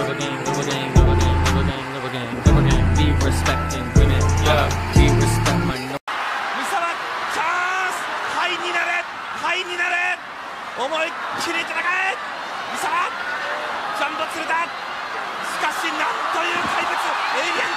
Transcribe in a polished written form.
Be respecting women, yeah. We respect my no. 三沢チャンス、ハイになれ、ハイになれ、思いっきり戦え、三沢ジャンボ鶴田、しかしなんという怪物、エイリアン